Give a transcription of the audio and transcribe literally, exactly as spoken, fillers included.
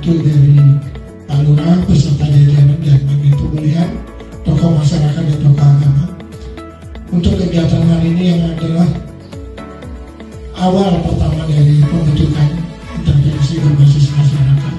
dibantu dari Pak Lurah beserta jajaran dan Manajemen Pemulihan, tokoh masyarakat dan tokoh agama. Untuk kegiatan hari ini yang adalah awal pertama dari pembentukan intervensi berbasis masyarakat.